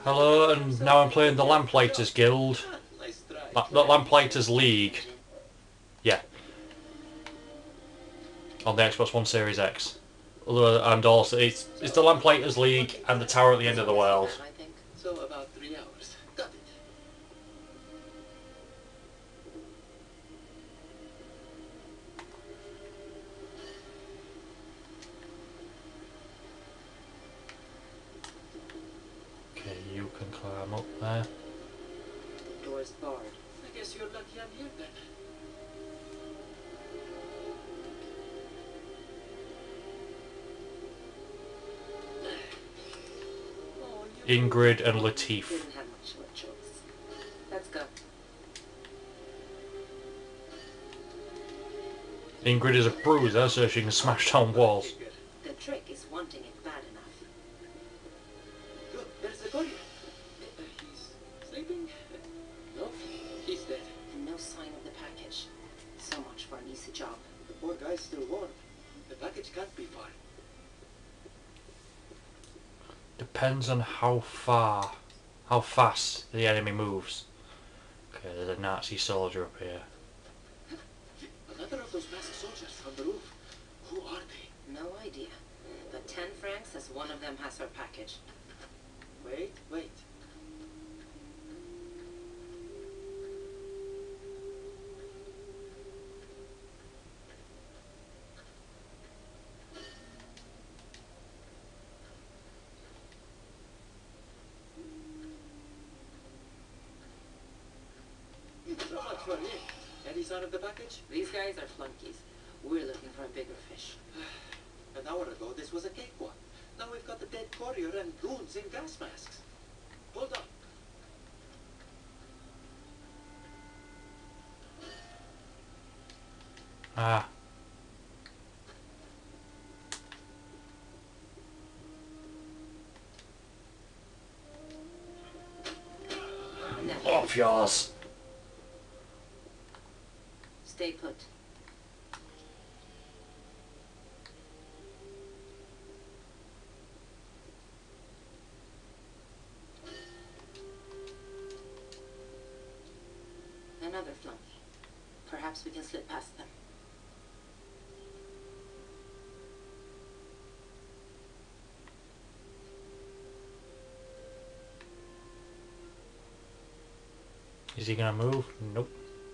Hello, and now I'm playing the Lamplighters Guild. Not Lamplighters League. Yeah, on the Xbox One Series X. And also, it's the Lamplighters League and the Tower at the End of the World. So about 3 hours. Got it. Okay, you can climb up there. The door's barred. I guess you're lucky I'm here then. Oh, Ingrid and Lateef. Didn't have much of a choice. Let's go. Ingrid is a bruiser, so she can smash down walls. The trick is wanting it bad enough. Look, there's the courier. He's sleeping? No, he's dead. And no sign of the package. So much for an easy job. The poor guy's still warm. The package can't be far. Depends on how fast the enemy moves. Okay, there's a Nazi soldier up here. Another of those masked soldiers from the roof. Who are they? No idea. But 10 francs says one of them has our package. Wait. So much for him. Any sign of the package? These guys are flunkies. We're looking for a bigger fish. An hour ago, this was a cakewalk. Now we've got the dead courier and goons in gas masks. Hold on. Ah. No. Off yours. Stay put. Another flunky. Perhaps we can slip past them. Is he gonna move? Nope.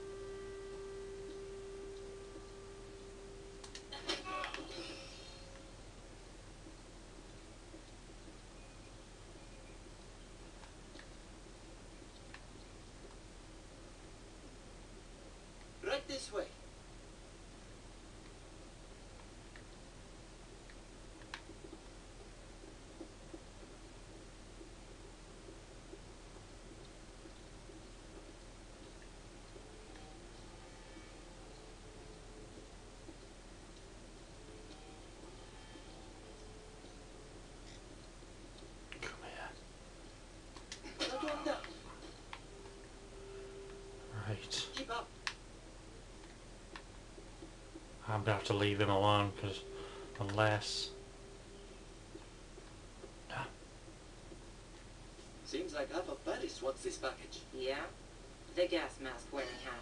Right this way. Come here. Not going down. Right. Keep up. I'm gonna have to leave him alone, because unless... Seems like half of Paris wants this package. Yeah? The gas mask wearing half.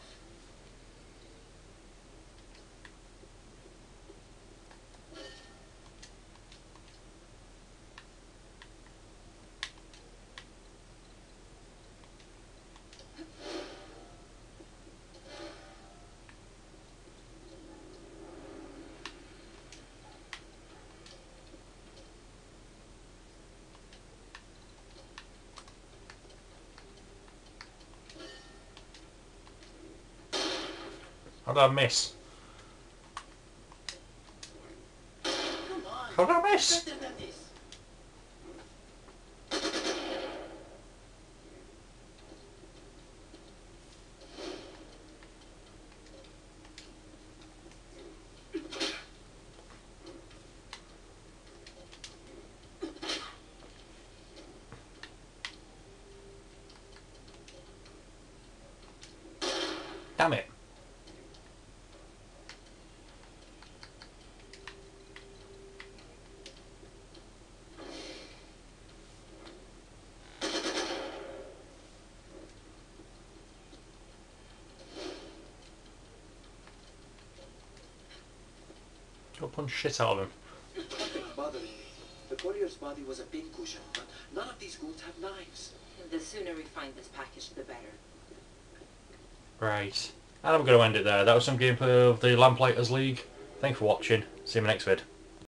How did I miss? Come on. How did I miss? Better than this. Damn it. Go punch shit out of him. Nothing's bothering me. The courier's body was a pincushion, but none of these goons have knives. The sooner we find this package, the better. Right. And I'm going to end it there. That was some gameplay of the Lamplighters League. Thanks for watching. See you in my next vid.